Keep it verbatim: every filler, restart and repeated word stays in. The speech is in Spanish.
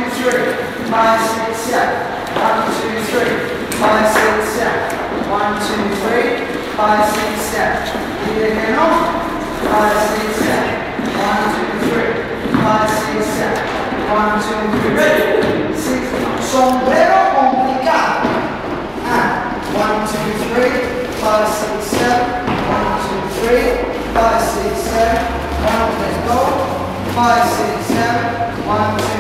three, five, six, seven. One, two, three, five, six, seven. One, two, three, five, six, seven. Y again on. Five, six, seven. One, two, three, five, six, seven. One, two, three, ready. Six. Sombrero complicado. And one, two, three, five, six, seven. One, two, three, five, six, seven. One, let's go. Five, six, seven. One, two.